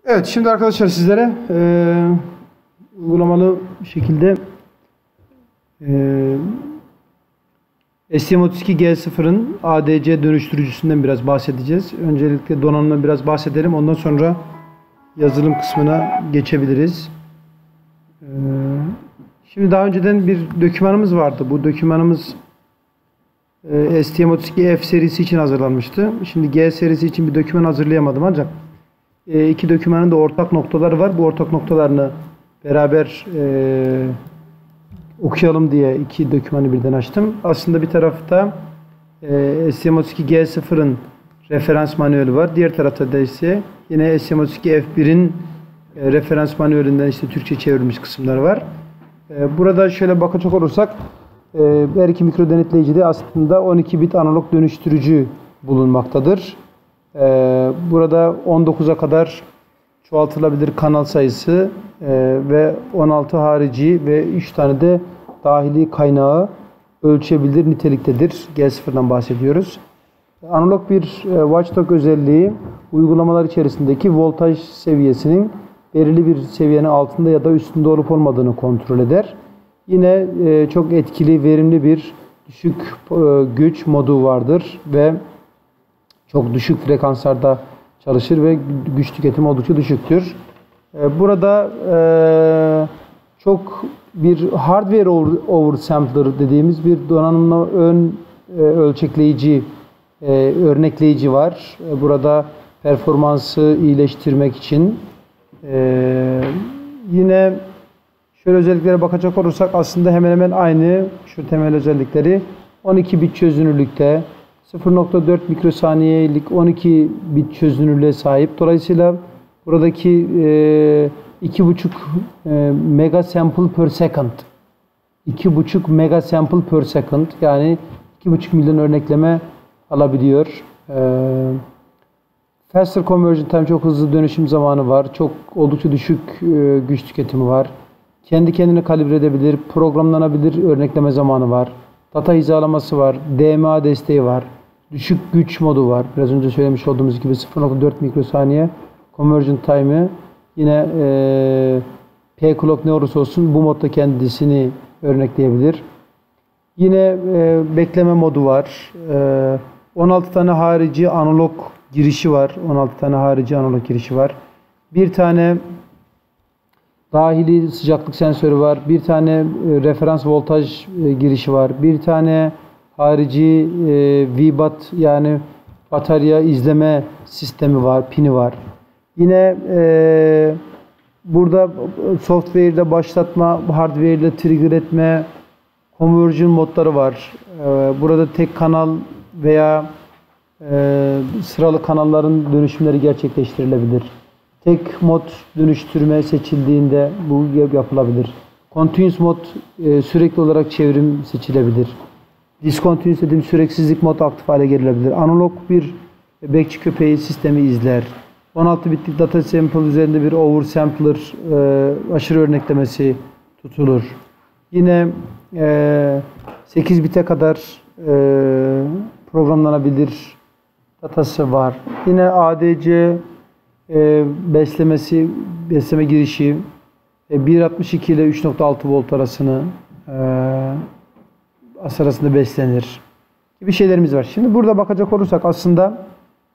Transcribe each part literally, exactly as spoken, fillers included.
Evet, şimdi arkadaşlar sizlere e, uygulamalı bir şekilde e, S T M otuz iki G sıfır'ın A D C dönüştürücüsünden biraz bahsedeceğiz. Öncelikle donanımdan biraz bahsedelim. Ondan sonra yazılım kısmına geçebiliriz. E, şimdi daha önceden bir dokümanımız vardı. Bu dokümanımız e, S T M otuz iki F serisi için hazırlanmıştı. Şimdi G serisi için bir doküman hazırlayamadım ancak E, iki dokümanın da ortak noktaları var. Bu ortak noktalarını beraber e, okuyalım diye iki dokümanı birden açtım. Aslında bir tarafta e, S T M otuz iki G sıfır'ın referans manueli var. Diğer tarafta da ise yine S T M otuz iki F bir'in e, referans manuelinden işte Türkçe çevrilmiş kısımlar var. E, burada şöyle bakacak olursak e, her iki mikro denetleyicide aslında on iki bit analog dönüştürücü bulunmaktadır. Burada on dokuza kadar çoğaltılabilir kanal sayısı ve on altı harici ve üç tane de dahili kaynağı ölçebilir niteliktedir. G sıfır'dan bahsediyoruz. Analog bir watchdog özelliği uygulamalar içerisindeki voltaj seviyesinin belirli bir seviyenin altında ya da üstünde olup olmadığını kontrol eder. Yine çok etkili, verimli bir düşük güç modu vardır ve çok düşük frekanslarda çalışır ve güç tüketimi oldukça düşüktür. Burada çok bir hardware oversampler dediğimiz bir donanımla ön ölçekleyici, örnekleyici var. Burada performansı iyileştirmek için. Yine şöyle özelliklere bakacak olursak aslında hemen hemen aynı şu temel özellikleri on iki bit çözünürlükte, sıfır nokta dört mikrosaniyelik on iki bit çözünürlüğe sahip. Dolayısıyla buradaki e, iki buçuk e, mega sample per second iki buçuk mega sample per second yani iki buçuk milyon örnekleme alabiliyor. E, faster conversion time, çok hızlı dönüşüm zamanı var. Çok oldukça düşük e, güç tüketimi var. Kendi kendine kalibre edebilir, programlanabilir örnekleme zamanı var. Data hizalaması var, D M A desteği var. Düşük güç modu var. Biraz önce söylemiş olduğumuz gibi sıfır nokta dört mikrosaniye conversion time'ı. Yine e, P-Clock ne olursa olsun bu modda kendisini örnekleyebilir. Yine e, bekleme modu var. E, on altı tane harici analog girişi var. on altı tane harici analog girişi var. Bir tane dahili sıcaklık sensörü var. Bir tane e, referans voltaj e, girişi var. Bir tane harici e, V BAT yani batarya izleme sistemi var, pini var. Yine e, burada software'de başlatma, hardware'de trigger etme, conversion modları var. E, burada tek kanal veya e, sıralı kanalların dönüşümleri gerçekleştirilebilir. Tek mod dönüştürme seçildiğinde bu yapılabilir. Continuous mod e, sürekli olarak çevrim seçilebilir. Discontinuous dediğim süreksizlik mod aktif hale gelilebilir. Analog bir bekçi köpeği sistemi izler. on altı bitlik data sample üzerinde bir oversampler e, aşırı örneklemesi tutulur. Yine e, sekiz bite kadar e, programlanabilir datası var. Yine A D C e, beslemesi, besleme girişi e, bir nokta altmış iki ile üç nokta altı volt arasını e, arasında beslenir gibi şeylerimiz var. Şimdi burada bakacak olursak aslında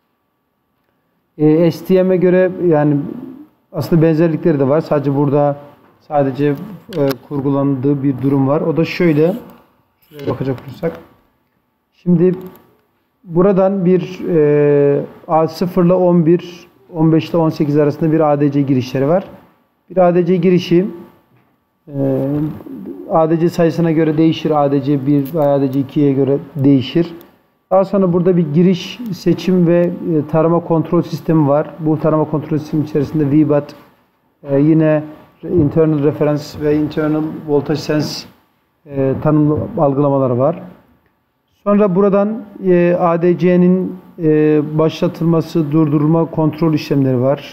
e, S T M'e göre yani aslında benzerlikleri de var. Sadece burada sadece e, kurgulandığı bir durum var. O da şöyle. Şuraya bakacak olursak. Şimdi buradan bir e, A sıfır ile on bir, on beş ile on sekiz arasında bir A D C girişleri var. Bir A D C girişi e, A D C sayısına göre değişir. A D C bir ve A D C ikiye göre değişir. Daha sonra burada bir giriş, seçim ve tarama kontrol sistemi var. Bu tarama kontrol sistemi içerisinde V BAT, yine internal reference ve internal voltage sense tanımlı algılamaları var. Sonra buradan A D C'nin başlatılması, durdurma kontrol işlemleri var.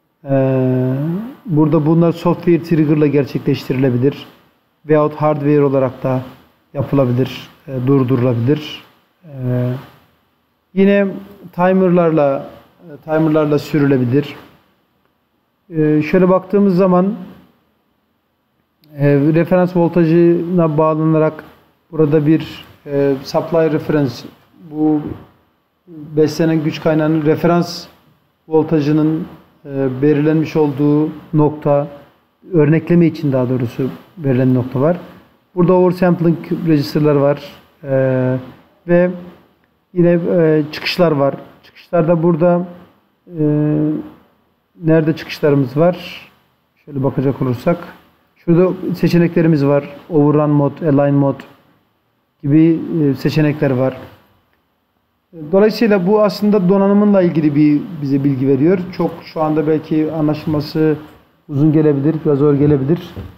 Burada bunlar software trigger ile gerçekleştirilebilir. Veyahut hardware olarak da yapılabilir, durdurulabilir. Yine timerlarla timerlarla sürülebilir. Ee, şöyle baktığımız zaman e, referans voltajına bağlanarak burada bir e, supply reference, bu beslenen güç kaynağının referans voltajının e, belirlenmiş olduğu nokta, örnekleme için daha doğrusu verilen nokta var. Burada oversampling register'lar var e, ve yine e, çıkışlar var. Çıkışlarda burada e, nerede çıkışlarımız var? Şöyle bakacak olursak şurada seçeneklerimiz var. Overrun mode, align mode gibi e, seçenekler var. Dolayısıyla bu aslında donanımınla ilgili bir bize bilgi veriyor. Çok şu anda belki anlaşılması uzun gelebilir, biraz zor gelebilir.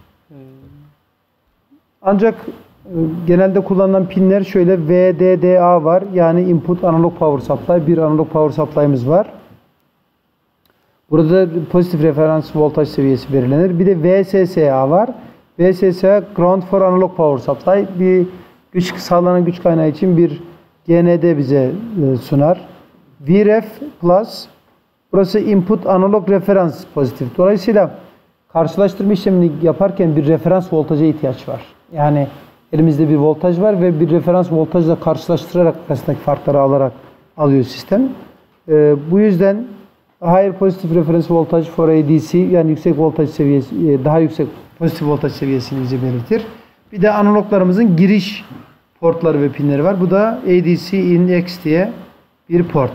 Ancak genelde kullanılan pinler şöyle V D D A var. Yani Input Analog Power Supply. Bir Analog Power Supply'ımız var. Burada pozitif referans voltaj seviyesi belirlenir. Bir de V S S A var. V S S A Ground for Analog Power Supply. Bir güç sağlanan güç kaynağı için bir G N D bize sunar. V R F Plus, burası Input Analog Reference pozitif. Dolayısıyla karşılaştırma işlemini yaparken bir referans voltaja ihtiyaç var. Yani elimizde bir voltaj var ve bir referans voltajla karşılaştırarak arasındaki farkları alarak alıyor sistem. Ee, bu yüzden higher positive reference voltage for A D C, yani yüksek voltaj seviyesi, daha yüksek pozitif voltaj seviyesini bize belirtir. Bir de analoglarımızın giriş portları ve pinleri var. Bu da A D C in X diye bir port.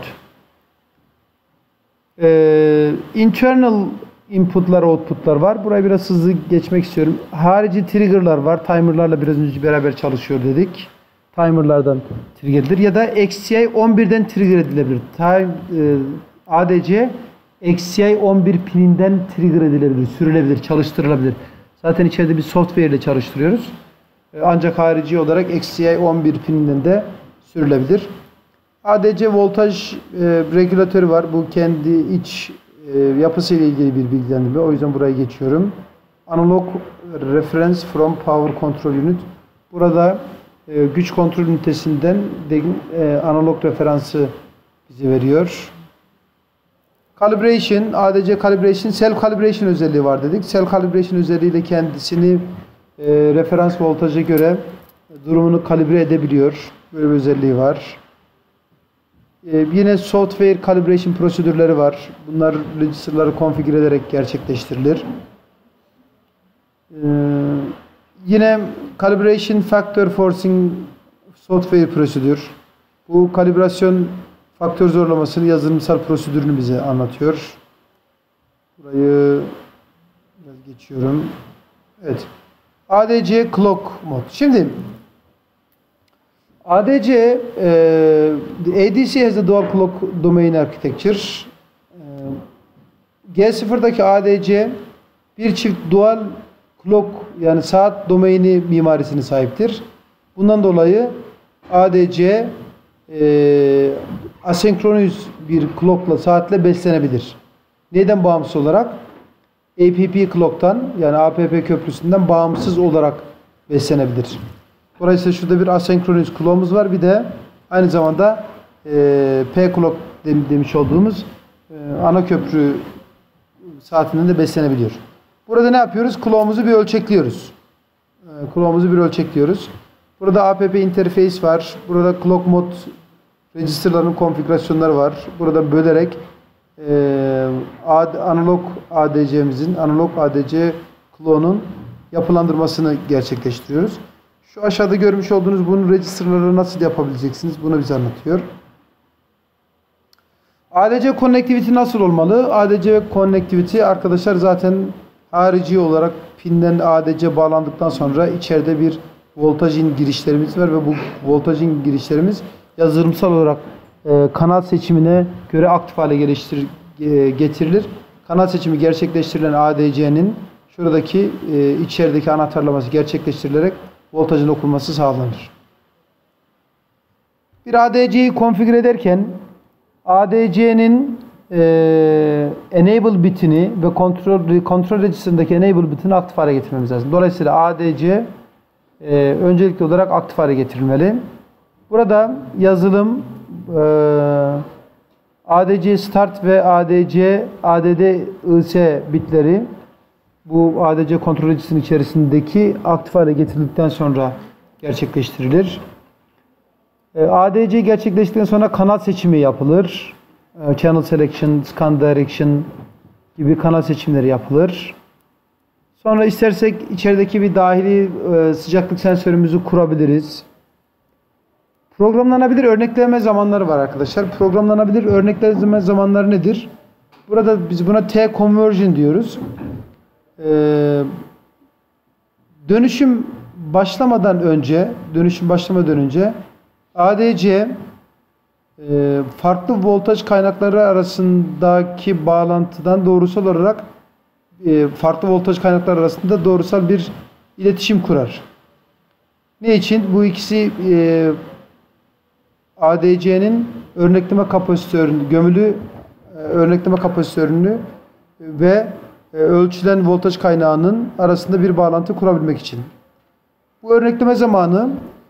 Ee, internal inputlar, outputlar var. Buraya biraz hızlı geçmek istiyorum. Harici triggerlar var. Timerlarla biraz önce beraber çalışıyor dedik. Timerlardan trigger edilir. Ya da X C I on birden trigger edilebilir. Time, e, A D C X C I on bir pininden trigger edilebilir, sürülebilir, çalıştırılabilir. Zaten içeride bir software ile çalıştırıyoruz. Ancak harici olarak X C I on bir pininden de sürülebilir. A D C voltaj e, regülatörü var. Bu kendi iç e, yapısı ile ilgili bir bilgilendirme. O yüzden buraya geçiyorum. Analog Reference from Power Control Unit. Burada e, güç kontrol ünitesinden de, e, analog referansı bize veriyor. Calibration, A D C calibration, self calibration özelliği var dedik. Self calibration özelliğiyle kendisini e, referans voltaja göre durumunu kalibre edebiliyor. Böyle bir özelliği var. E, yine software calibration prosedürleri var. Bunlar register'ları konfigüre ederek gerçekleştirilir. E, yine calibration factor forcing software prosedür. Bu kalibrasyon faktör zorlamasını, yazılımsal prosedürünü bize anlatıyor. Burayı biraz geçiyorum. Evet. A D C clock mod. Şimdi A D C uh, A D C has a dual clock domain architecture. Uh, G sıfırdaki A D C bir çift dual clock, yani saat domaini mimarisine sahiptir. Bundan dolayı A D C e, asenkroniz bir clockla, saatle beslenebilir. Neden bağımsız olarak? A P P clock'tan, yani A P P köprüsünden bağımsız olarak beslenebilir. Dolayısıyla şurada bir asenkroniz clock'umuz var. Bir de aynı zamanda e, P clock demiş olduğumuz e, ana köprü saatinden de beslenebiliyor. Burada ne yapıyoruz? Clock'umuzu bir ölçekliyoruz. E, clock'umuzu bir ölçekliyoruz. Burada A P P interface var. Burada clock mode register'ların konfigürasyonları var. Burada bölerek e, analog A D C'mizin, analog A D C clock'un yapılandırmasını gerçekleştiriyoruz. Şu aşağıda görmüş olduğunuz bunun register'ları nasıl yapabileceksiniz? Bunu bize anlatıyor. A D C connectivity nasıl olmalı? A D C connectivity arkadaşlar zaten harici olarak pinden A D C bağlandıktan sonra içeride bir voltajın girişlerimiz var ve bu voltajın girişlerimiz yazılımsal olarak e, kanal seçimine göre aktif hale geliştir, e, getirilir. Kanal seçimi gerçekleştirilen A D C'nin şuradaki e, içerideki anahtarlaması gerçekleştirilerek voltajın okunması sağlanır. Bir A D C'yi konfigüre ederken A D C'nin e, enable bitini ve kontrol kontrol register'ındaki enable bitini aktif hale getirmemiz lazım. Dolayısıyla A D C e, öncelikli olarak aktif hale getirilmeli. Burada yazılım e, A D C start ve A D C A D D I S bitleri bu A D C kontrolcüsünün içerisindeki aktif hale getirildikten sonra gerçekleştirilir. A D C gerçekleştikten sonra kanal seçimi yapılır. Channel selection, scan direction gibi kanal seçimleri yapılır. Sonra istersek içerideki bir dahili sıcaklık sensörümüzü kurabiliriz. Programlanabilir örnekleme zamanları var arkadaşlar. Programlanabilir örnekleme zamanları nedir? Burada biz buna T conversion diyoruz. Ee, dönüşüm başlamadan önce, dönüşüm başlamadan önce A D C e, farklı voltaj kaynakları arasındaki bağlantıdan doğrusal olarak e, farklı voltaj kaynakları arasında doğrusal bir iletişim kurar. Ne için? Bu ikisi e, A D C'nin örnekleme kapasitörünü, gömülü e, örnekleme kapasitörünü ve e, ölçülen voltaj kaynağının arasında bir bağlantı kurabilmek için. Bu örnekleme zamanı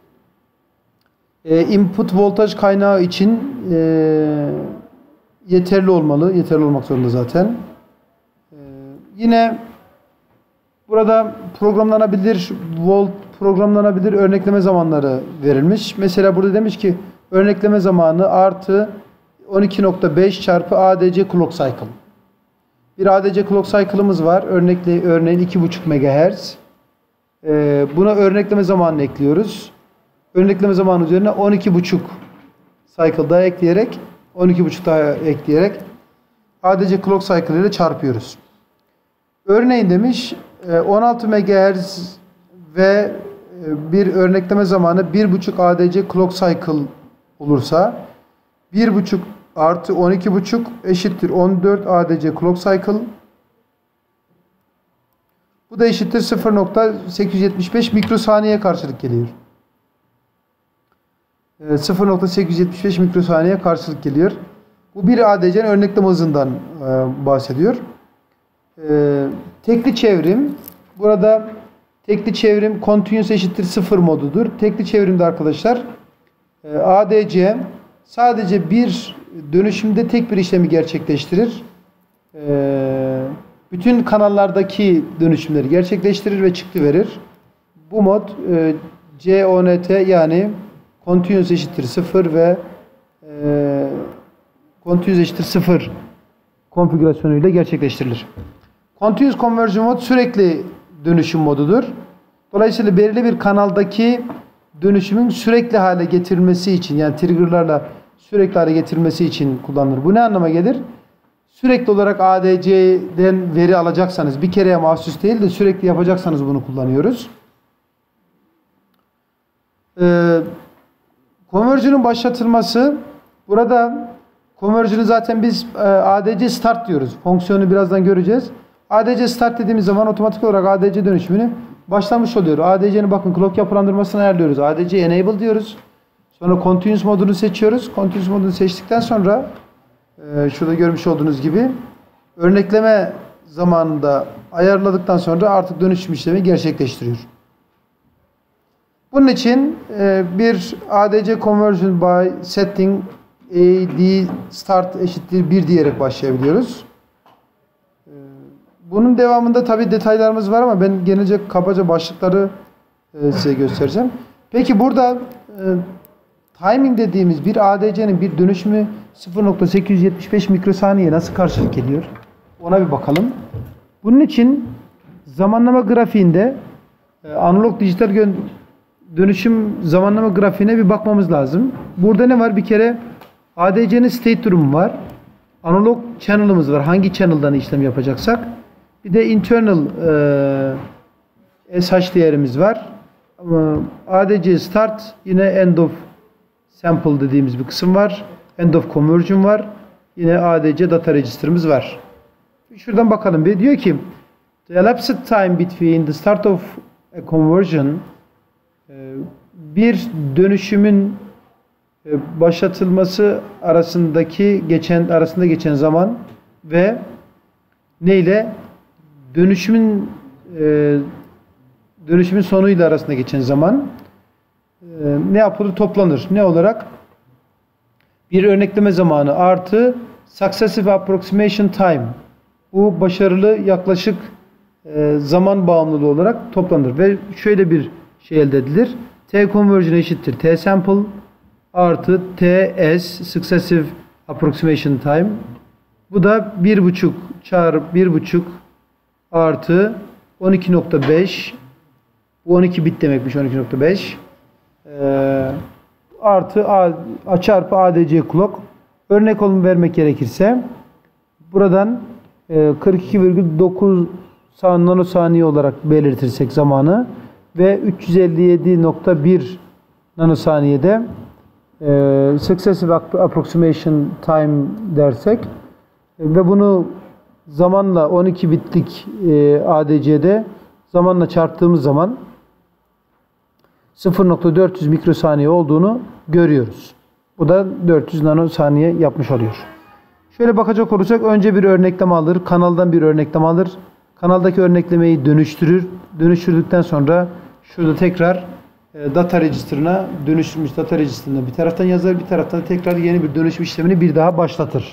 e, input voltaj kaynağı için e, yeterli olmalı. Yeterli olmak zorunda zaten. E, yine burada programlanabilir volt programlanabilir örnekleme zamanları verilmiş. Mesela burada demiş ki örnekleme zamanı artı on iki nokta beş çarpı A D C clock cycle. Bir A D C clock cycle'ımız var. Örnekle, örneğin iki buçuk megahertz. Ee, buna örnekleme zamanını ekliyoruz. Örnekleme zamanı üzerine on iki buçuk cycle daha ekleyerek on iki buçuk daha ekleyerek A D C clock cycle ile çarpıyoruz. Örneğin demiş on altı megahertz ve bir örnekleme zamanı bir buçuk A D C clock cycle olursa bir buçuk artı on iki buçuk eşittir on dört A D C clock cycle. Bu da eşittir sıfır nokta sekiz yüz yetmiş beş mikrosaniye karşılık geliyor. sıfır nokta sekiz yüz yetmiş beş mikrosaniye karşılık geliyor. Bu bir A D C'nin örnekleme hızından bahsediyor. Tekli çevrim. Burada tekli çevrim continuous eşittir sıfır modudur. Tekli çevrimde arkadaşlar A D C sadece bir dönüşümde tek bir işlemi gerçekleştirir. Bütün kanallardaki dönüşümleri gerçekleştirir ve çıktı verir. Bu mod C O N T yani continuous eşittir sıfır ve continuous eşittir sıfır konfigürasyonuyla gerçekleştirilir. Continuous Conversion mod sürekli dönüşüm modudur. Dolayısıyla belirli bir kanaldaki dönüşümün sürekli hale getirilmesi için, yani triggerlarla sürekli hale getirilmesi için kullanılır. Bu ne anlama gelir? Sürekli olarak A D C'den veri alacaksanız, bir kereye mahsus değil de sürekli yapacaksanız bunu kullanıyoruz. Ee, Conversion'un başlatılması, burada Conversion'ı zaten biz e, A D C start diyoruz. Fonksiyonu birazdan göreceğiz. A D C start dediğimiz zaman otomatik olarak A D C dönüşümünü başlamış oluyor. A D C'nin bakın clock yapılandırmasını ayarlıyoruz. A D C enable diyoruz. Sonra continuous modunu seçiyoruz. Continuous modunu seçtikten sonra e, şurada görmüş olduğunuz gibi örnekleme zamanında ayarladıktan sonra artık dönüşüm işlemi gerçekleştiriyor. Bunun için e, bir A D C conversion by setting A D start eşittir bir diyerek başlayabiliyoruz. Bunun devamında tabi detaylarımız var ama ben genelce kabaca başlıkları e, size göstereceğim. Peki burada e, timing dediğimiz bir A D C'nin bir dönüşümü sıfır nokta sekiz yüz yetmiş beş mikrosaniye nasıl karşılık geliyor? Ona bir bakalım. Bunun için zamanlama grafiğinde e, analog dijital dönüşüm zamanlama grafiğine bir bakmamız lazım. Burada ne var? Bir kere A D C'nin state durumu var. Analog channel'ımız var. Hangi channel'dan işlem yapacaksak. Bir de internal e, S H değerimiz var. Ama A D C start yine end of sample dediğimiz bir kısım var. End of conversion var. Yine A D C data register'ımız var. Şuradan bakalım bir. Diyor ki the elapsed time between the start of a conversion e, bir dönüşümün e, başlatılması arasındaki geçen arasında geçen zaman ve ne ile dönüşümün e, dönüşümün sonuyla arasında geçen zaman e, ne yapılır? Toplanır. Ne olarak? Bir örnekleme zamanı artı Successive Approximation Time. Bu başarılı yaklaşık e, zaman bağımlılığı olarak toplanır. Ve şöyle bir şey elde edilir. T conversion eşittir T sample artı T S Successive Approximation Time. Bu da bir buçuk çarpı bir buçuk artı on iki nokta beş. Bu on iki bit demekmiş, on iki nokta beş. Ee, artı A, A çarpı A D C clock. Örnek olum vermek gerekirse buradan e, kırk iki virgül dokuz nanosaniye olarak belirtirsek zamanı ve üç yüz elli yedi nokta bir nanosaniyede e, Successive Approximation Time dersek ve bunu zamanla on iki bitlik e, A D C'de zamanla çarptığımız zaman sıfır nokta dört yüz mikrosaniye olduğunu görüyoruz. Bu da dört yüz nanosaniye yapmış oluyor. Şöyle bakacak olursak önce bir örnekleme alır. Kanaldan bir örnekleme alır. Kanaldaki örneklemeyi dönüştürür. Dönüştürdükten sonra şurada tekrar e, data register'ına dönüştürmüş data register'ına bir taraftan yazar, bir taraftan tekrar yeni bir dönüşüm işlemini bir daha başlatır.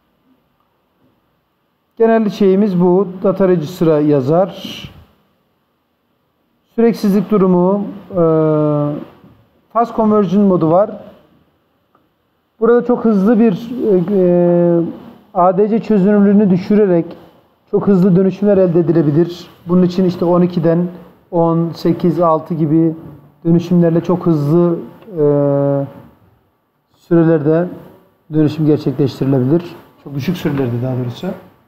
Genel şeyimiz bu. Data register'a yazar. Süreksizlik durumu, e, fast conversion modu var. Burada çok hızlı bir e, A D C çözünürlüğünü düşürerek çok hızlı dönüşümler elde edilebilir. Bunun için işte on ikiden on, sekiz, altı gibi dönüşümlerle çok hızlı e, sürelerde dönüşüm gerçekleştirilebilir. Çok düşük sürelerde daha doğrusu.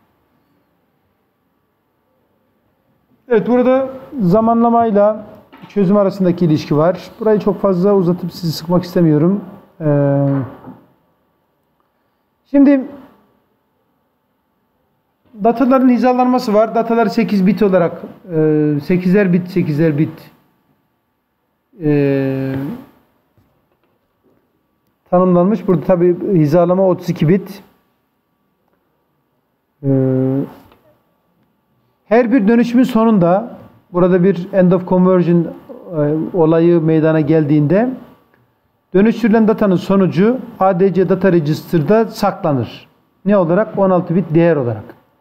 Evet, burada zamanlamayla çözüm arasındaki ilişki var. Burayı çok fazla uzatıp sizi sıkmak istemiyorum. Ee, şimdi dataların hizalanması var. Datalar sekiz bit olarak e, sekizer bit sekizer bit e, tanımlanmış. Burada tabi hizalama otuz iki bit. E, Her bir dönüşümün sonunda burada bir end of conversion e, olayı meydana geldiğinde dönüştürülen datanın sonucu A D C Data Register'da saklanır. Ne olarak? on altı bit değer olarak.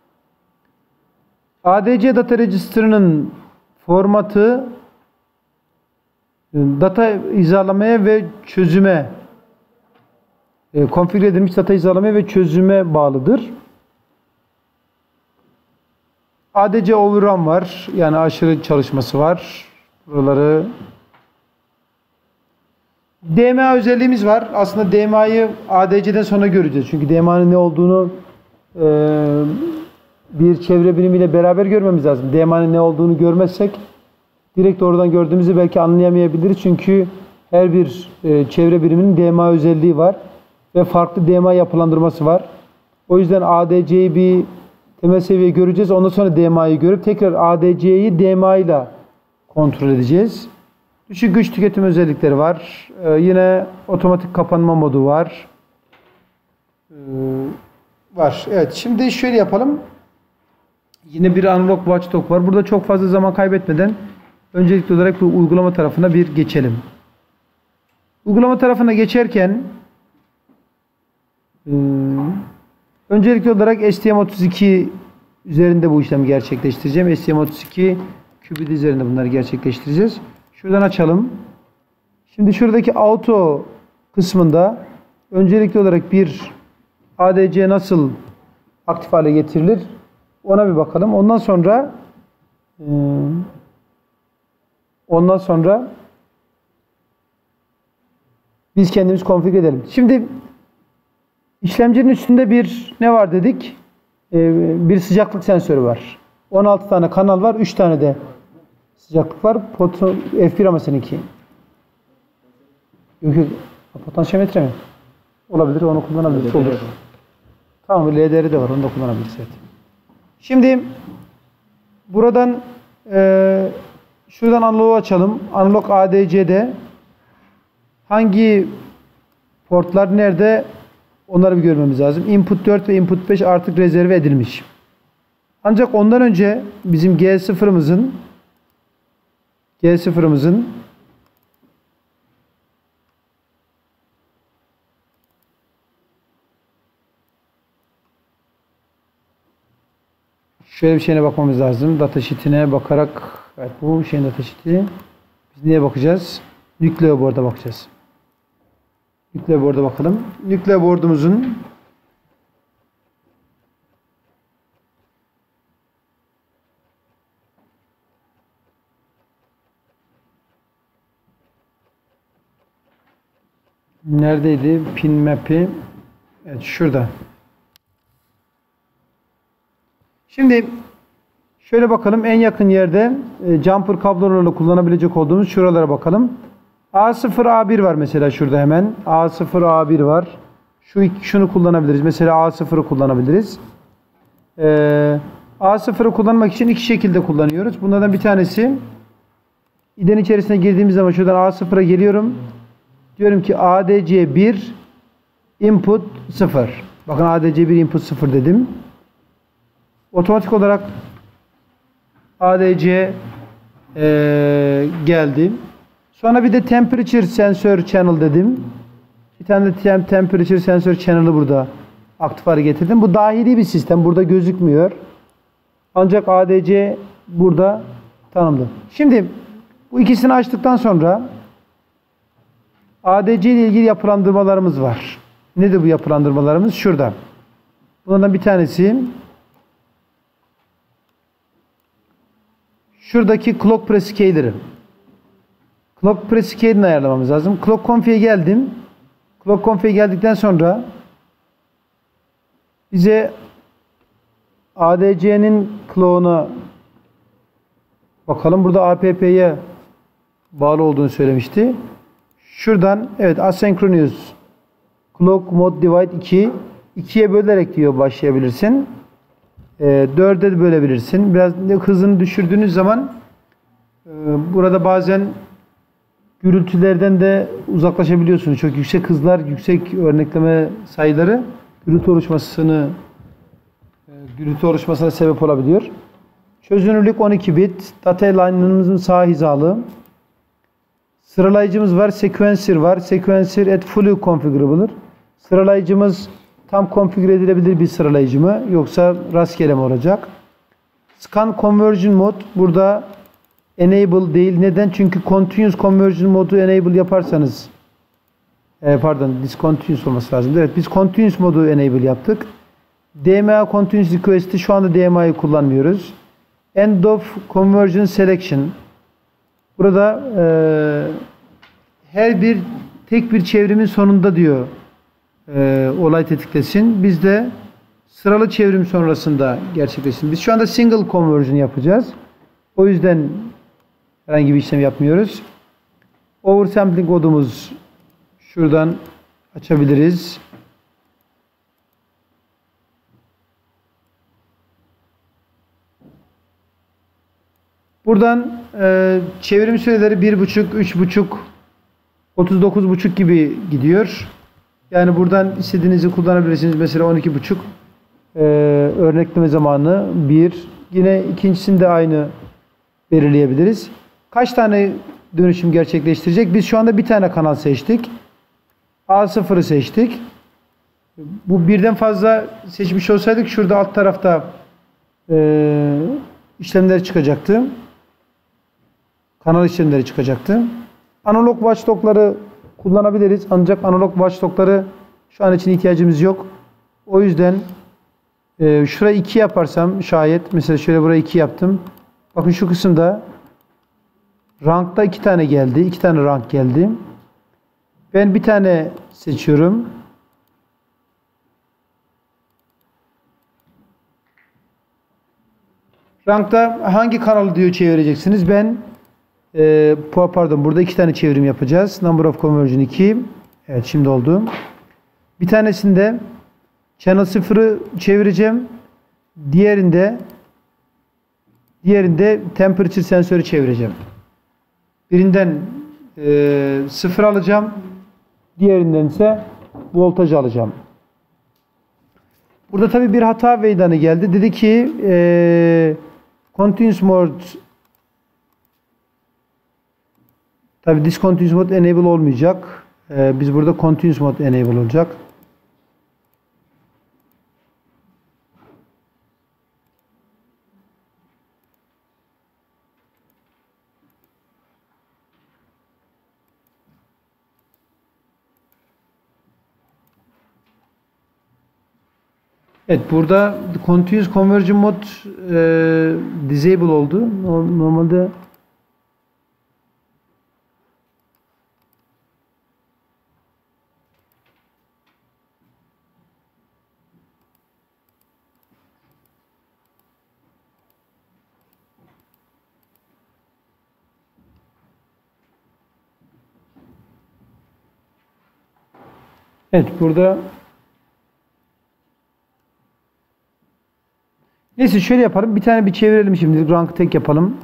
A D C Data Register'ının formatı e, data hizalamaya ve çözüme e, konfigüre edilmiş data hizalamaya ve çözüme bağlıdır. A D C overrun var. Yani aşırı çalışması var. Buraları D M A özelliğimiz var. Aslında D M A'yı A D C'den sonra göreceğiz. Çünkü D M A'nın ne olduğunu e, bir çevre bilimiyle beraber görmemiz lazım. D M A'nın ne olduğunu görmezsek direkt oradan gördüğümüzü belki anlayamayabiliriz. Çünkü her bir e, çevre biriminin D M A özelliği var. Ve farklı D M A yapılandırması var. O yüzden A D C'yi bir temel seviye göreceğiz. Ondan sonra D M A'yı görüp tekrar A D C'yi D M A ile kontrol edeceğiz. Düşük güç tüketim özellikleri var. Ee, yine otomatik kapanma modu var. Ee, var. Evet. Şimdi şöyle yapalım. Yine bir analog watchdog var. Burada çok fazla zaman kaybetmeden öncelikli olarak bu uygulama tarafına bir geçelim. Uygulama tarafına geçerken e, öncelikli olarak S T M otuz iki üzerinde bu işlemi gerçekleştireceğim. S T M otuz iki Qubit üzerinde bunları gerçekleştireceğiz. Şuradan açalım. Şimdi şuradaki auto kısmında öncelikli olarak bir A D C nasıl aktif hale getirilir? Ona bir bakalım. Ondan sonra ondan sonra biz kendimiz konfigüre edelim. Şimdi İşlemcinin üstünde bir ne var dedik? Ee, bir sıcaklık sensörü var. on altı tane kanal var. üç tane de sıcaklık var. Pot F bir ama seninki. Yok yok. Potansiyometre mi? Olabilir. Onu kullanabiliriz. Olur. Tamam. L D R de var. Onu da kullanabiliriz. Evet. Şimdi buradan e, şuradan analogu açalım. Analog A D C'de hangi portlar nerede? Onları bir görmemiz lazım. Input dört ve input beş artık rezerve edilmiş. Ancak ondan önce bizim G sıfır'ımızın G sıfır'ımızın Şöyle bir şeyine bakmamız lazım. Datasheet'ine bakarak, evet bu şeyin datasheet'i. Biz neye bakacağız? Nucleo board'a bakacağız. Nucleo board'a bakalım. Nucleo board'umuzun neredeydi? Pin map'i. Evet şurada. Şimdi şöyle bakalım. En yakın yerde e, jumper kablolarla kullanabilecek olduğumuz şuralara bakalım. A sıfır A bir var mesela şurada hemen. A sıfır A bir var. Şu şunu kullanabiliriz. Mesela A sıfırı kullanabiliriz. Ee, A sıfırı kullanmak için iki şekilde kullanıyoruz. Bunlardan bir tanesi I D E'nin içerisine girdiğimiz zaman şuradan A sıfıra geliyorum. Diyorum ki A D C bir input sıfır. Bakın A D C bir input sıfır dedim. Otomatik olarak A D C e, geldi. Sonra bir de temperature sensor channel dedim. Bir tane de temperature sensor channel'ı burada aktif hale getirdim. Bu dahili bir sistem. Burada gözükmüyor. Ancak A D C burada tanımlı. Şimdi bu ikisini açtıktan sonra A D C ile ilgili yapılandırmalarımız var. Nedir bu yapılandırmalarımız? Şurada. Bunlardan bir tanesi şuradaki clock prescaler'ı. Clock prescaler'ını ayarlamamız lazım. Clock config'e geldim. Clock config'e geldikten sonra bize A D C'nin clock'una bakalım. Burada A P P'ye bağlı olduğunu söylemişti. Şuradan evet asynchronous clock mode divide iki ikiye bölerek diyor başlayabilirsin. E, dörde de bölebilirsin. Biraz hızını düşürdüğünüz zaman e, burada bazen gürültülerden de uzaklaşabiliyorsunuz. Çok yüksek hızlar, yüksek örnekleme sayıları gürültü oluşmasını e, gürültü oluşmasına sebep olabiliyor. Çözünürlük on iki bit. Data line'ımızın sağ hizalı. Sıralayıcımız var. Sequencer var. Sequencer at fully configurable. Sıralayıcımız tam konfigüre edilebilir bir sıralayıcı mı? Yoksa rastgele mi olacak? Scan Conversion Mode burada enable değil. Neden? Çünkü Continuous Conversion modu enable yaparsanız e, pardon discontinuous olması lazım. Evet biz Continuous modu enable yaptık. D M A Continuous Request'i şu anda D M A'yı kullanmıyoruz. End of Conversion Selection. Burada e, her bir tek bir çevrimin sonunda diyor e, olay tetiklesin. Biz de sıralı çevrim sonrasında gerçekleşsin. Biz şu anda single conversion yapacağız. O yüzden herhangi bir işlem yapmıyoruz. Oversampling kodumuz şuradan açabiliriz. Buradan e, çevrim süreleri bir buçuk, üç buçuk, otuz dokuz buçuk gibi gidiyor. Yani buradan istediğinizi kullanabilirsiniz. Mesela on iki buçuk e, örnekleme zamanı bir. Yine ikincisini de aynı belirleyebiliriz. Kaç tane dönüşüm gerçekleştirecek? Biz şu anda bir tane kanal seçtik. A sıfırı seçtik. Bu birden fazla seçmiş olsaydık şurada alt tarafta e, işlemler çıkacaktı. Kanal işlemleri çıkacaktı. Analog watchdog'ları kullanabiliriz. Ancak analog watchdog'ları şu an için ihtiyacımız yok. O yüzden e, şuraya iki yaparsam şayet mesela şöyle buraya iki yaptım. Bakın şu kısımda rankta iki tane geldi. iki tane rank geldi. Ben bir tane seçiyorum. Rankta hangi kanalı diyor çevireceksiniz. Ben e, pardon burada iki tane çevrim yapacağız. Number of conversion iki. Evet şimdi oldu. Bir tanesinde channel sıfırı çevireceğim. Diğerinde diğerinde temperature sensörü çevireceğim. Birinden e, sıfır alacağım. Diğerinden ise voltaj alacağım. Burada tabi bir hata meydana geldi. Dedi ki e, continuous mode tabi discontinuous mode enable olmayacak. E, biz burada continuous mode enable olacak. Evet, burada Continuous Conversion Mode e, disable oldu. Normalde evet, burada neyse şöyle yapalım. Bir tane bir çevirelim şimdi. Rank tek yapalım.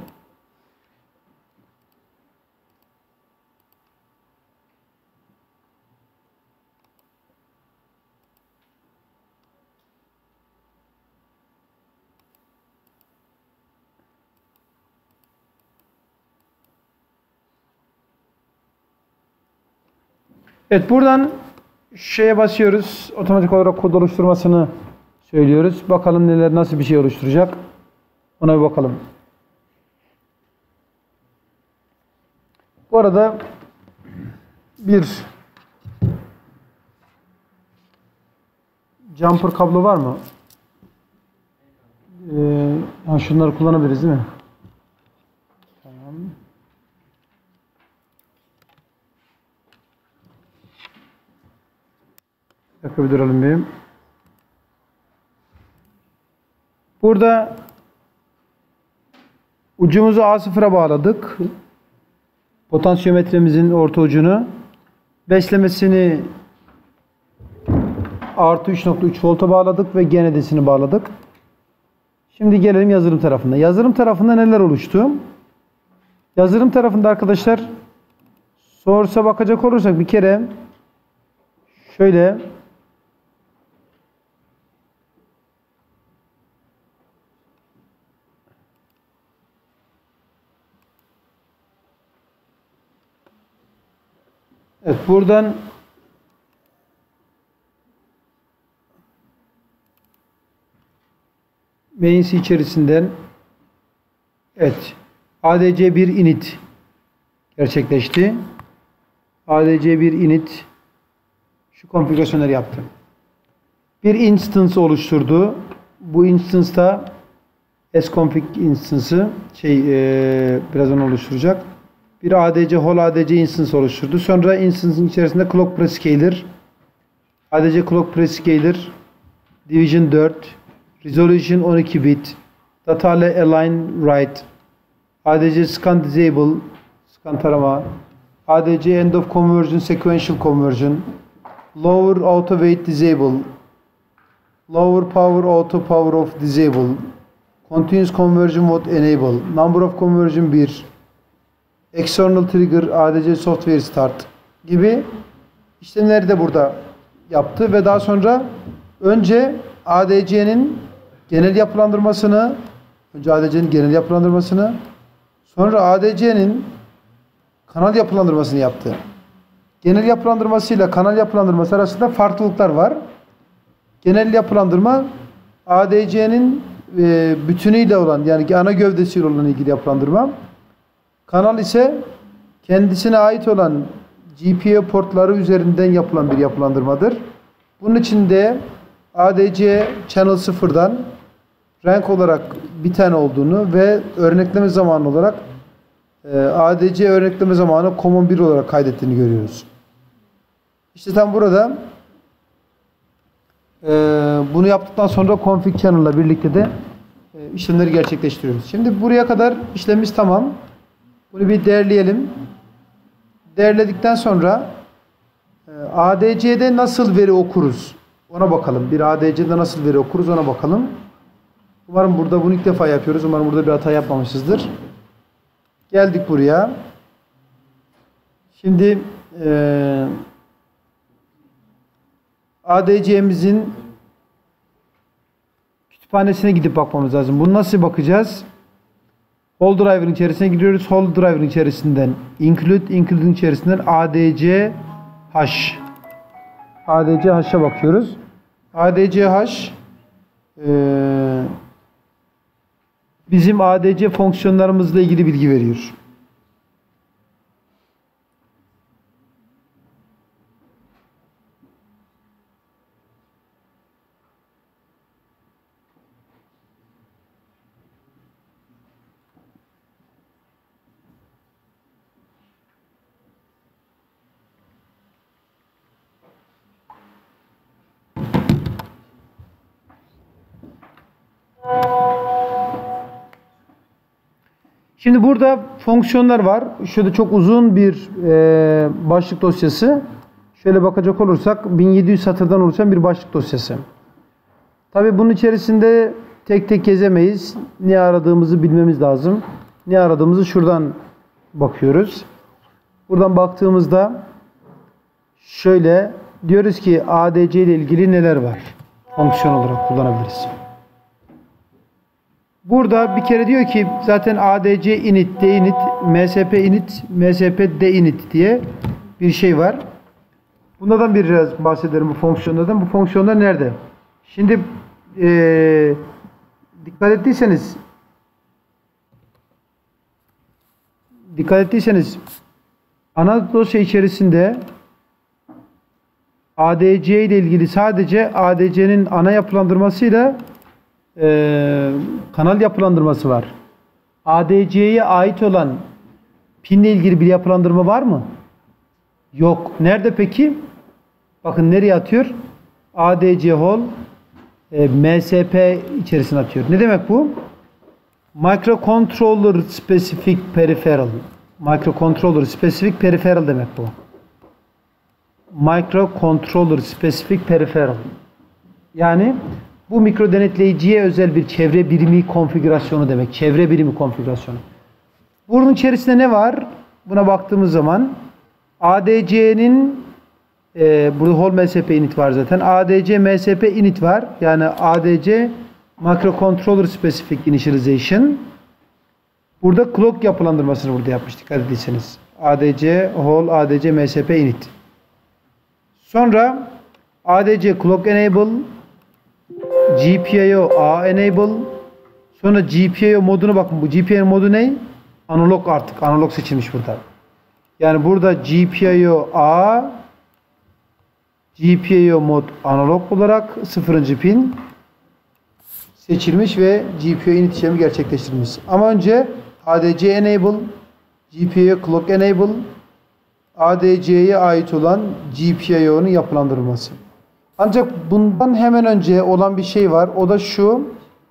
Evet, buradan şeye basıyoruz. Otomatik olarak kod oluşturmasını söylüyoruz. Bakalım neler, nasıl bir şey oluşturacak. Ona bir bakalım. Bu arada bir jumper kablo var mı? Ee, ha, şunları kullanabiliriz değil mi? Tamam. Bir dakika, bir duralım bir. Burada ucumuzu A sıfıra bağladık. Potansiyometremizin orta ucunu. Beslemesini artı üç nokta üç volta bağladık ve G N D'sini bağladık. Şimdi gelelim yazılım tarafına. Yazılım tarafında neler oluştu? Yazılım tarafında arkadaşlar source'a bakacak olursak bir kere şöyle evet, buradan mains içerisinden evet A D C bir init gerçekleşti. A D C bir init şu konfigürasyonları yaptı. Bir instance oluşturdu. Bu instance'ta sconfig instance'ı şey e, birazdan oluşturacak. Bir A D C whole A D C instance oluşturdu. Sonra instance'ın içerisinde clock prescaler, A D C clock prescaler, division dört, resolution on iki bit, data align write, A D C scan disable, scan tarama, A D C end of conversion sequential conversion, lower auto wait disable, lower power auto power off disable, continuous conversion mode enable, number of conversion bir, external trigger, A D C software start gibi işlemleri de burada yaptı ve daha sonra önce A D C'nin genel yapılandırmasını önce A D C'nin genel yapılandırmasını sonra A D C'nin kanal yapılandırmasını yaptı. Genel yapılandırmasıyla kanal yapılandırması arasında farklılıklar var. Genel yapılandırma A D C'nin e, bütünüyle olan yani ana gövdesiyle olan ilgili yapılandırma. Kanal ise kendisine ait olan G P U portları üzerinden yapılan bir yapılandırmadır. Bunun için de A D C channel sıfırdan renk olarak bir tane olduğunu ve örnekleme zamanı olarak e, A D C örnekleme zamanı common bir olarak kaydettiğini görüyoruz. İşte tam burada e, bunu yaptıktan sonra config channel ile birlikte de e, işlemleri gerçekleştiriyoruz. Şimdi buraya kadar işlemimiz tamam. Bunu bir değerleyelim. Değerledikten sonra e, A D C'de nasıl veri okuruz? Ona bakalım. Bir A D C'de nasıl veri okuruz ona bakalım. Umarım burada bunu ilk defa yapıyoruz. Umarım burada bir hata yapmamışızdır. Geldik buraya. Şimdi e, A D C'mizin kütüphanesine gidip bakmamız lazım. Bunu nasıl bakacağız? Whole driver'ın içerisine giriyoruz. Whole driver'ın içerisinden include, include'ın içerisinden A D C H. A D C H'a bakıyoruz. A D C H e, bizim A D C fonksiyonlarımızla ilgili bilgi veriyor. Şimdi burada fonksiyonlar var. Şurada çok uzun bir e, başlık dosyası. Şöyle bakacak olursak bin yedi yüz satırdan oluşan bir başlık dosyası. Tabii bunun içerisinde tek tek gezemeyiz. Ne aradığımızı bilmemiz lazım. Ne aradığımızı şuradan bakıyoruz. Buradan baktığımızda şöyle diyoruz ki A D C ile ilgili neler var? Fonksiyon olarak kullanabiliriz. Burada bir kere diyor ki zaten A D C init, D init, M S P init, M S P D init diye bir şey var. Bunlardan biraz bahsedelim bu fonksiyonlardan. Bu fonksiyonlar nerede? Şimdi ee, dikkat ettiyseniz dikkat ettiyseniz ana dosya içerisinde A D C ile ilgili sadece A D C'nin ana yapılandırmasıyla e, kanal yapılandırması var. A D C'ye ait olan pinle ilgili bir yapılandırma var mı? Yok. Nerede peki? Bakın nereye atıyor? A D C hol e, M S P içerisine atıyor. Ne demek bu? Microcontroller Specific Peripheral. Microcontroller Specific Peripheral demek bu. Microcontroller Specific Peripheral. Yani bu mikro denetleyiciye özel bir çevre birimi konfigürasyonu demek. Çevre birimi konfigürasyonu. Bunun içerisinde ne var? Buna baktığımız zaman A D C'nin e, burada whole M S P init var zaten. A D C M S P init var. Yani A D C Microcontroller Specific Initialization. Burada clock yapılandırmasını burada yapmıştık. Dikkat ettiyseniz. A D C whole A D C M S P init. Sonra A D C clock enable, G P I O A enable, sonra G P I O moduna bakın. Bu G P I O modu ne? Analog artık. Analog seçilmiş burada. Yani burada G P I O A, G P I O mod analog olarak sıfırıncı pin seçilmiş ve G P I O init işlemi gerçekleştirilmiş. Ama önce A D C enable, G P I O clock enable, A D C'ye ait olan G P I O'nun yapılandırılması. Ancak bundan hemen önce olan bir şey var. O da şu.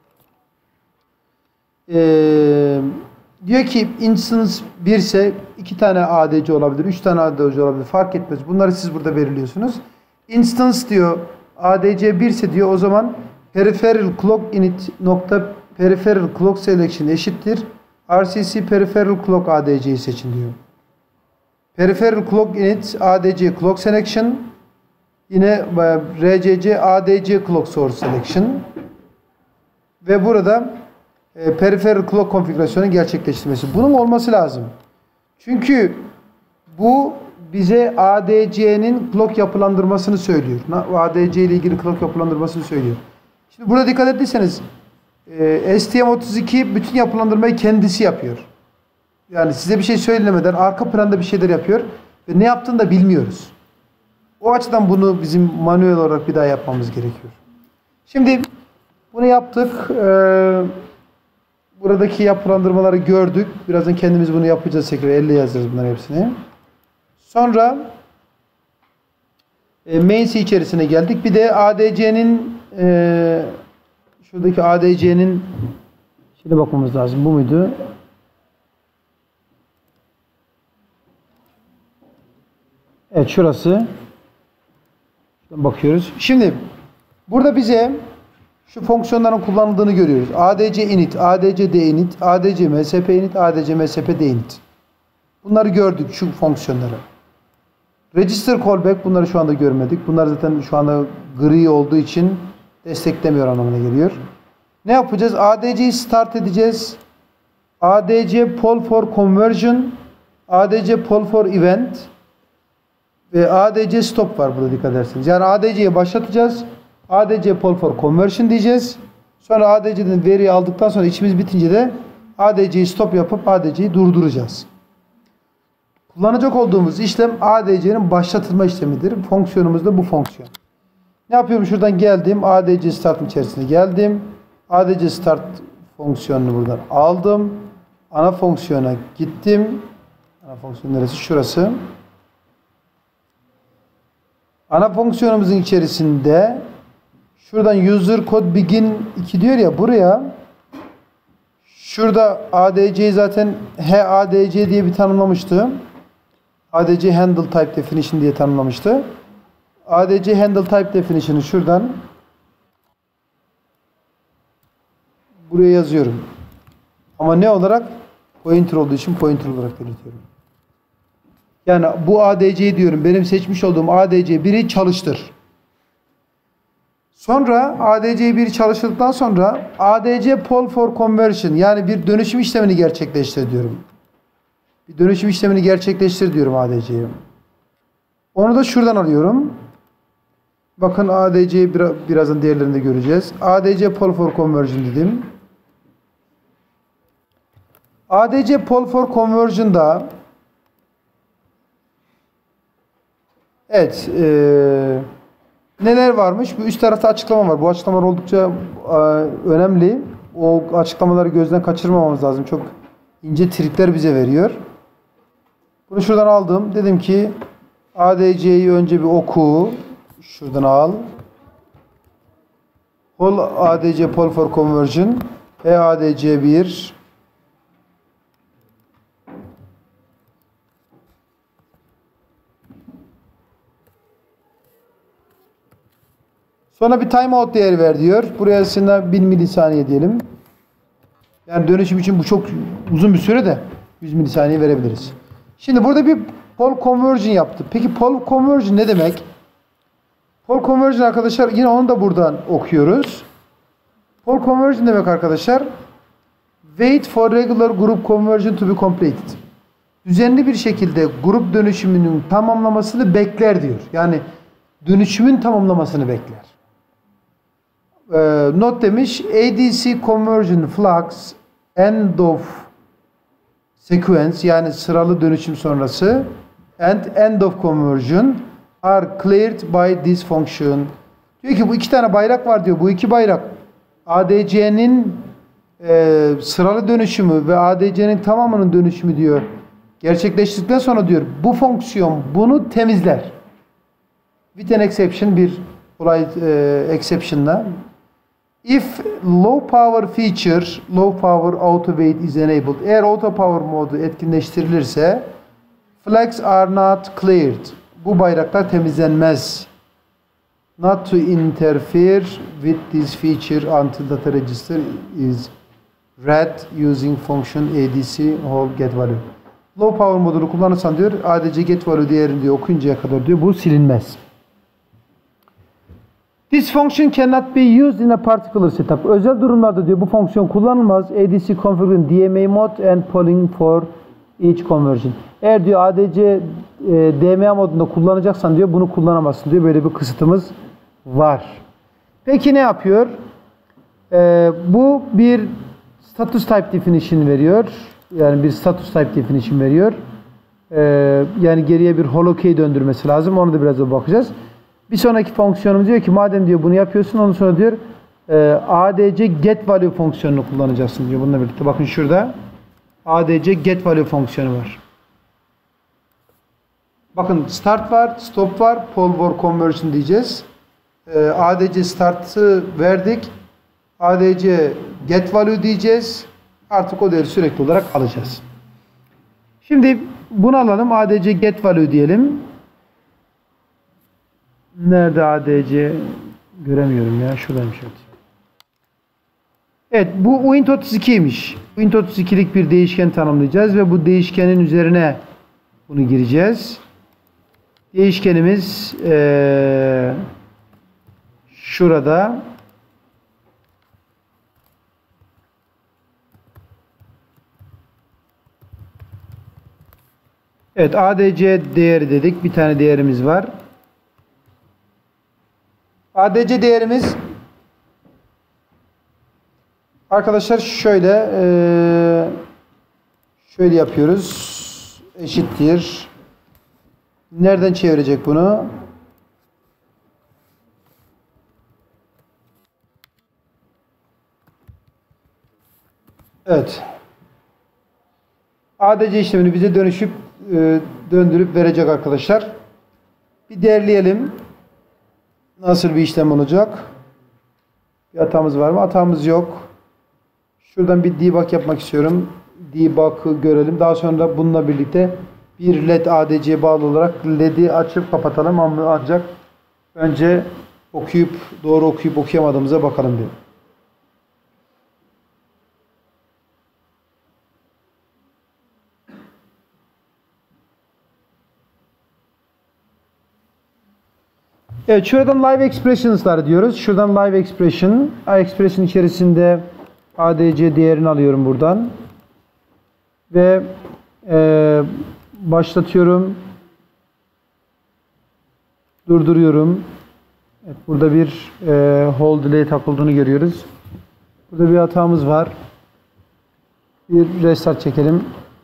Ee, diyor ki instance bir ise iki tane A D C olabilir, üç tane A D C olabilir. Fark etmez. Bunları siz burada belirliyorsunuz. Instance diyor A D C bir ise diyor o zaman peripheral clock init nokta peripheral clock selection eşittir. R C C peripheral clock A D C'yi seçin diyor. Peripheral clock init A D C clock selection, yine R C C A D C clock source selection ve burada e, peripheral clock konfigürasyonu gerçekleştirmesi. Bunun olması lazım. Çünkü bu bize A D C'nin clock yapılandırmasını söylüyor. A D C ile ilgili clock yapılandırmasını söylüyor. Şimdi burada dikkat ettiyseniz e, S T M otuz iki bütün yapılandırmayı kendisi yapıyor. Yani size bir şey söylemeden arka planda bir şeyler yapıyor ve ne yaptığını da bilmiyoruz. O açıdan bunu bizim manuel olarak bir daha yapmamız gerekiyor. Şimdi bunu yaptık. Ee, buradaki yapılandırmaları gördük. Birazdan kendimiz bunu yapacağız tekrar. elle yazacağız bunların hepsini. Sonra e, main'si içerisine geldik. Bir de A D C'nin e, şuradaki A D C'nin şimdi bakmamız lazım. Bu muydu? Evet, şurası. Şuradan bakıyoruz. Şimdi burada bize şu fonksiyonların kullanıldığını görüyoruz. A D C init, A D C D init, A D C M S P init, A D C M S P D init. Bunları gördük, şu fonksiyonları. Register callback, bunları şu anda görmedik. Bunlar zaten şu anda gri olduğu için desteklemiyor anlamına geliyor. Ne yapacağız? A D C'yi start edeceğiz. A D C poll for conversion, A D C poll for event ve A D C stop var burada, dikkat ederseniz. Yani A D C'yi başlatacağız. A D C poll for conversion diyeceğiz. Sonra A D C'den veriyi aldıktan sonra içimiz bitince de A D C'yi stop yapıp A D C'yi durduracağız. Kullanacak olduğumuz işlem A D C'nin başlatılma işlemidir. Fonksiyonumuz da bu fonksiyon. Ne yapıyorum? Şuradan geldim. A D C start içerisine geldim. A D C start fonksiyonunu buradan aldım. Ana fonksiyona gittim. Ana fonksiyon neresi? Şurası. Ana fonksiyonumuzun içerisinde şuradan user code begin iki diyor ya, buraya Şurada A D C'yi zaten H A D C diye bir tanımlamıştı. A D C handle type definition diye tanımlamıştı. A D C handle type definition'ı şuradan buraya yazıyorum. Ama ne olarak? Pointer olduğu için pointer olarak belirtiyorum. Yani bu A D C'yi diyorum. Benim seçmiş olduğum A D C biri çalıştır. Sonra A D C biri çalıştırdıktan sonra A D C poll for conversion, yani bir dönüşüm işlemini gerçekleştir diyorum. Bir dönüşüm işlemini gerçekleştir diyorum A D C'ye. Onu da şuradan alıyorum. Bakın A D C'yi biraz, birazdan diğerlerinde göreceğiz. A D C poll for conversion dedim. A D C poll for conversion'da evet ee, neler varmış? Bu üst tarafta açıklama var. Bu açıklamalar oldukça e, önemli. O açıklamaları gözden kaçırmamamız lazım. Çok ince trikler bize veriyor. Bunu şuradan aldım. Dedim ki A D C'yi önce bir oku. Şuradan al. Poll A D C poll for conversion. E A D C bir. Sonra bir timeout değeri ver diyor. Buraya aslında bin milisaniye diyelim. Yani dönüşüm için bu çok uzun bir süre de yüz milisaniye verebiliriz. Şimdi burada bir poll conversion yaptı. Peki poll conversion ne demek? Poll conversion arkadaşlar yine onu da buradan okuyoruz. Poll conversion demek arkadaşlar wait for regular group conversion to be completed. Düzenli bir şekilde grup dönüşümünün tamamlamasını bekler diyor. Yani dönüşümün tamamlamasını bekler. Ee, not demiş A D C conversion flux end of sequence, yani sıralı dönüşüm sonrası and end of conversion are cleared by this function. Diyor ki bu iki tane bayrak var diyor. Bu iki bayrak A D C'nin e, sıralı dönüşümü ve A D C'nin tamamının dönüşümü diyor. Gerçekleştirdikten sonra diyor bu fonksiyon bunu temizler. With an exception, bir olay e, exception'la. If low power feature, low power auto wait is enabled. Eğer auto power modu etkinleştirilirse flags are not cleared. Bu bayraklar temizlenmez. Not to interfere with this feature until data register is read using function A D C whole get value. Low power modunu kullanırsan diyor A D C get value değerini diyor okuyuncaya kadar diyor bu silinmez. This function cannot be used in a particular setup. Özel durumlarda diyor bu fonksiyon kullanılmaz. A D C configuration D M A mode and polling for each conversion. Eğer diyor A D C e, D M A modunda kullanacaksan diyor bunu kullanamazsın diyor. Böyle bir kısıtımız var. Peki ne yapıyor? E, bu bir status type definition veriyor. Yani bir status type definition veriyor. E, yani geriye bir holokey döndürmesi lazım. Onu da biraz da bakacağız. Bir sonraki fonksiyonumuz diyor ki madem diyor bunu yapıyorsun ondan sonra diyor e, A D C get value fonksiyonunu kullanacaksın diyor bununla birlikte. Bakın şurada A D C get value fonksiyonu var. Bakın start var, stop var, poll for conversion diyeceğiz. E, A D C start'ı verdik. A D C get value diyeceğiz. Artık o değeri sürekli olarak alacağız. Şimdi bunu alalım. A D C get value diyelim. Nerede A D C? Göremiyorum ya. Şuradaymış. Evet. Bu U I N T otuz ikiymiş. U I N T otuz ikilik bir değişken tanımlayacağız ve bu değişkenin üzerine bunu gireceğiz. Değişkenimiz ee, şurada. Evet. A D C değeri dedik. Bir tane değerimiz var. A D C değerimiz arkadaşlar şöyle e, şöyle yapıyoruz. Eşittir. Nereden çevirecek bunu? Evet. A D C işlemini bize dönüşüp e, döndürüp verecek arkadaşlar. Bir değerleyelim. Nasıl bir işlem olacak? Bir hatamız var mı? Hatamız yok. Şuradan bir debug yapmak istiyorum. Debug'ı görelim. Daha sonra bununla birlikte bir led A D C'ye bağlı olarak led'i açıp kapatalım. Ancak önce okuyup doğru okuyup okuyamadığımıza bakalım bir. Evet, şuradan Live Expressions'lar diyoruz. Şuradan Live Expression. Expression içerisinde A D C değerini alıyorum buradan. Ve e, başlatıyorum. Durduruyorum. Evet, burada bir e, hold delay takıldığını görüyoruz. Burada bir hatamız var. Bir restart çekelim.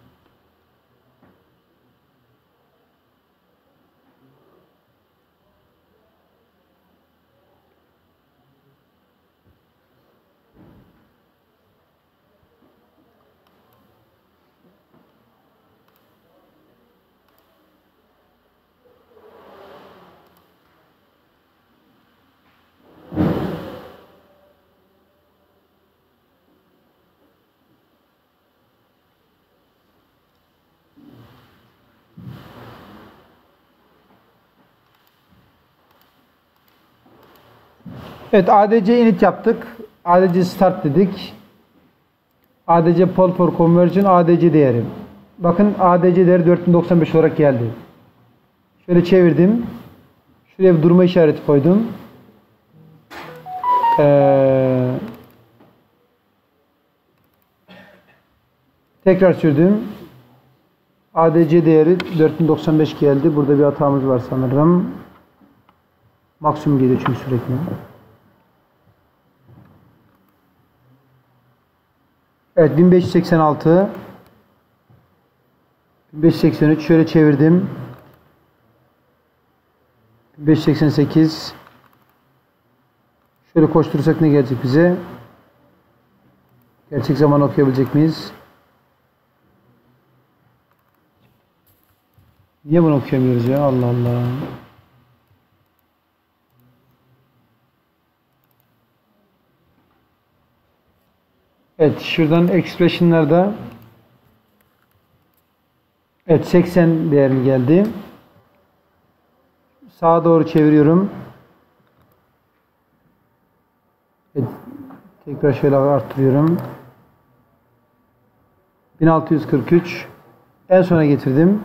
Evet, A D C init yaptık. A D C start dedik. A D C poll for conversion A D C değeri. Bakın A D C değeri dört bin doksan beş olarak geldi. Şöyle çevirdim. Şuraya bir durma işareti koydum. Ee, tekrar sürdüm. A D C değeri dört bin doksan beş geldi. Burada bir hatamız var sanırım. Maksimum geliyor çünkü sürekli. Evet, bin beş yüz seksen altı, bin beş yüz seksen üç, şöyle çevirdim. bin beş yüz seksen sekiz. Şöyle koşturursak ne gelecek bize? Gerçek zaman okuyabilecek miyiz? Niye bunu okuyamıyoruz ya? Allah Allah. Evet, şuradan expression'larda evet seksen değerini geldi. Sağa doğru çeviriyorum. Evet, tekrar şöyle arttırıyorum. bin altı yüz kırk üç. En sona getirdim.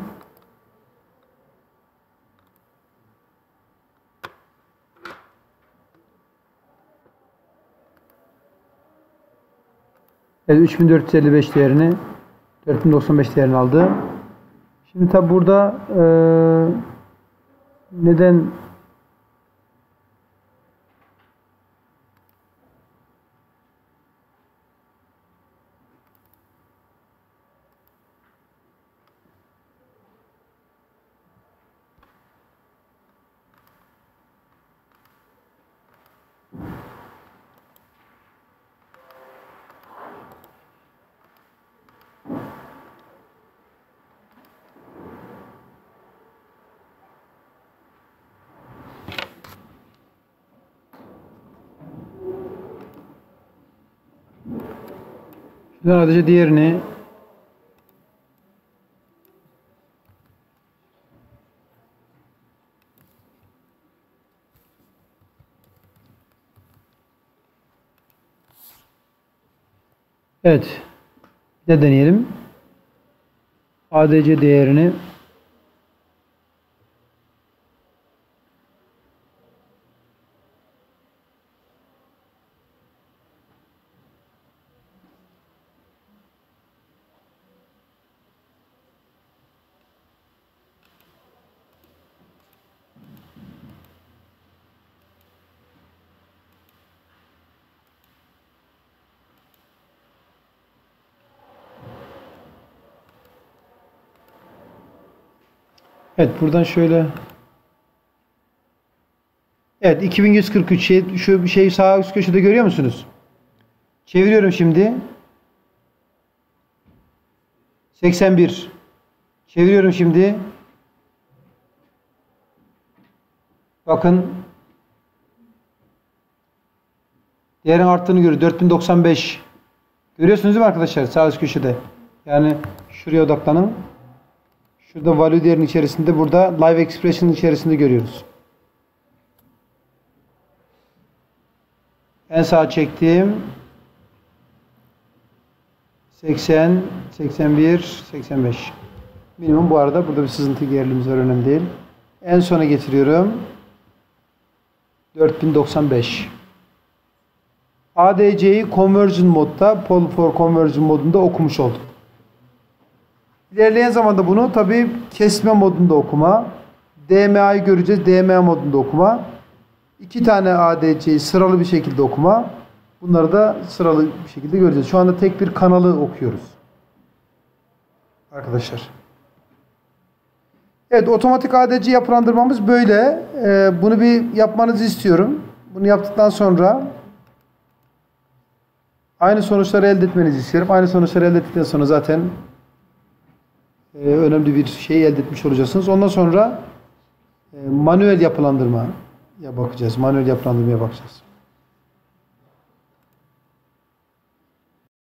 Evet, üç bin dört yüz elli beş değerini, dört bin doksan beş değerini aldı. Şimdi tabi burada e, neden sadece diğerini evet, bir de deneyelim. A D C değerini evet, buradan şöyle evet, iki bin yüz kırk üç şey, şu bir şey sağ üst köşede görüyor musunuz? Çeviriyorum şimdi. seksen bir. Çeviriyorum şimdi. Bakın değerin arttığını görüyoruz. dört bin doksan beş Görüyorsunuz değil mi arkadaşlar? Sağ üst köşede. Yani şuraya odaklanın. Şurada value değerinin içerisinde, burada live expression'ın içerisinde görüyoruz. En sağa çektim. seksen, seksen bir, seksen beş. Minimum bu arada. Burada bir sızıntı gerilimiz var. Önemli değil. En sona getiriyorum. dört bin doksan beş. A D C'yi conversion modda, poll for conversion modunda okumuş olduk. İlerleyen zamanda bunu tabi kesme modunda okuma, D M A'yı göreceğiz. D M A modunda okuma. İki tane A D C'yi sıralı bir şekilde okuma. Bunları da sıralı bir şekilde göreceğiz. Şu anda tek bir kanalı okuyoruz. Arkadaşlar. Evet, otomatik A D C yapılandırmamız böyle. Ee, bunu bir yapmanızı istiyorum. Bunu yaptıktan sonra aynı sonuçları elde etmenizi istiyorum. Aynı sonuçları elde ettikten sonra zaten e, önemli bir şey elde etmiş olacaksınız. Ondan sonra e, manuel yapılandırmaya bakacağız. Manuel yapılandırmaya bakacağız.